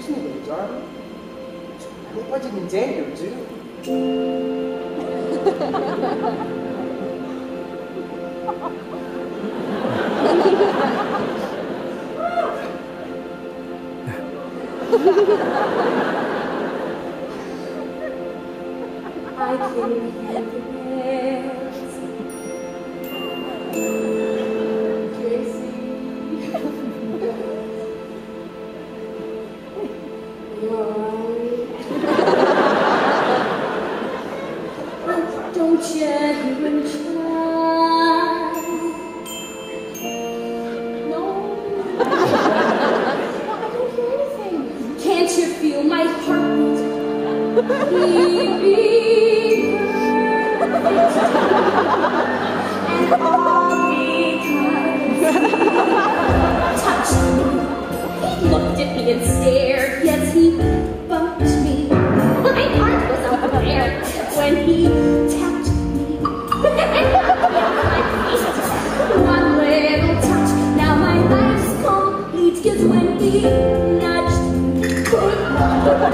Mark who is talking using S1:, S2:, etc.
S1: reasonably, darling. I mean, what didn't Daniel do?
S2: I can hear the bells. Casey. You're right. Don't you even try. No. I don't hear anything. Can't you feel my heartbeat? And all because touched me. He looked at me and stared. Yes, he bumped me. My heart was unprepared when he tapped me. One little touch, now my life's complete. 'Cause when he nudged me,